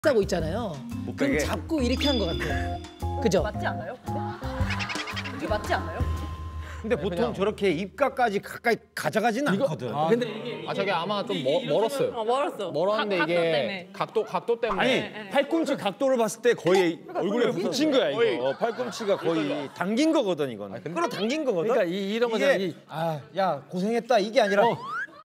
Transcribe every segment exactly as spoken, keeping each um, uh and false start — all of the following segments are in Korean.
하고 있잖아요. 그럼 잡고 이렇게 한 것 같아요. 그죠? 맞지 않아요? 이게 맞지 않아요? 근데 보통 그냥... 저렇게 입가까지 가까이 가져가지는 이거... 않거든. 아, 근데 이게 아 저게 아마 좀 멀, 멀었어요. 어, 멀었어. 멀었는데 가, 이게 각도 때문에. 각도 각도 때문에. 아니 네, 네. 팔꿈치 각도를 봤을 때 거의 얼굴에 붙인 거야 거의. 이거. 팔꿈치가 거의 당긴 거거든 이거는. 아, 끌어 당긴 거거든. 그러니까 이, 이런 거잖아. 이게 아야 고생했다 이게 아니라. 어.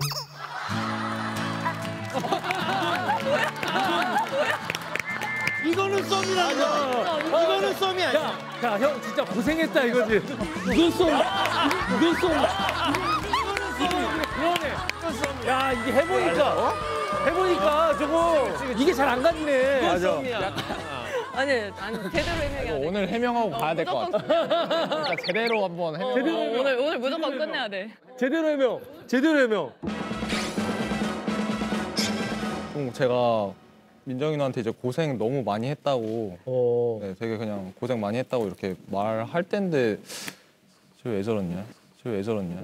이거는 썸이라는 거. 이거는 썸이 아니야. 야, 야, 형 진짜 고생했다 이거지. 이건 썸. 이건 썸. 그러네. 야, 이게 해보니까. 해보니까 저거 이게 잘 안 갔네. 맞아. 아니, 아니 제대로 해명해야 돼. 오늘 해명하고 가야 될 것 같아. 그러니까 제대로 한번 해명. 어, 제대로 해명. 오늘 오늘 무조건 끝내야 돼. 제대로 해명. 제대로 해명. 음, 제가 민정이 누나한테 이제 고생 너무 많이 했다고, 어. 네, 되게 그냥 고생 많이 했다고 이렇게 말할 텐데 저 왜 저러냐? 저 왜 저러냐?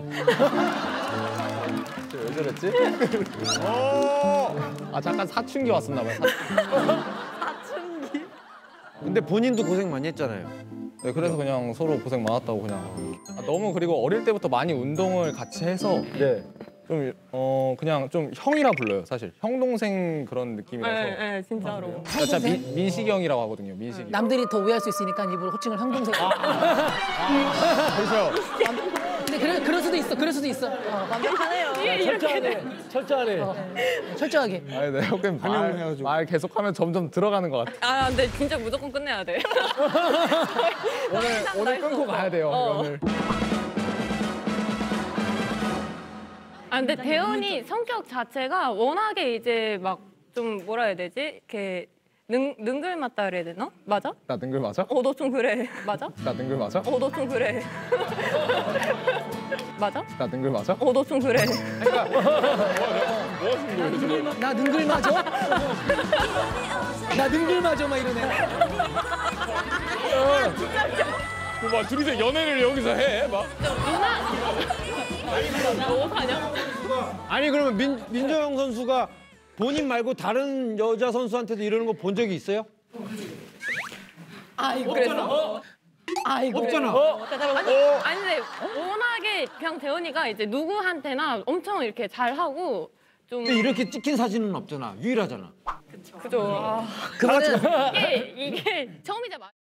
저 왜 저랬지? 아 잠깐 사춘기 왔었나 봐요. 사춘기. 근데 본인도 고생 많이 했잖아요. 네, 그래서 그냥 서로 고생 많았다고 그냥. 아, 너무 그리고 어릴 때부터 많이 운동을 같이 해서 네. 좀 어 그냥 좀 형이라 불러요 사실. 형 동생 그런 느낌이라서. 네, 네, 진짜로. 아, 진짜 민, 민식이 형이라고 하거든요. 민식이. 남들이 더 오해할 수 있으니까 일부러 호칭을 형 동생. 그렇죠. 근데 그래, 그럴 수도 있어. 그럴 수도 있어. 어, 완벽하네요. 철저하네. 철저하네. 어, 철저하게. 아니 네, 형님 말, 말 계속하면 점점 들어가는 것 같아. 아, 근데 진짜 무조건 끝내야 돼. 오늘 오늘 끊고 가야 돼요. 어. 오늘. 아, 근데 대현이 성격 자체가 워낙에 이제 막 좀 뭐라 해야 되지? 이렇게 능, 능글맞다 그래야 되나? 맞아? 나 능글 맞아? 어, 너 좀 그래. 맞아? 나 능글 맞아? 어, 너 좀 그래. 맞아? 나 능글 맞아? 어, 너 좀 그래. 나 능글 맞아? 나 능글 맞아 막 이러네. 막 둘이서 연애를 여기서 해 막. 누나! 너 어떡하냐? 아니 그러면 민 민정 선수가 본인 말고 다른 여자 선수한테도 이러는 거 본 적이 있어요? 아이고, 그랬어? 아이고. 없잖아. 어? 아니, 아니, 근데 워낙에 그냥 대현이가 이제 누구한테나 엄청 이렇게 잘하고 좀. 근데 이렇게 찍힌 사진은 없잖아. 유일하잖아. 그죠. 아, 그거는 이게, 이게 처음이자 마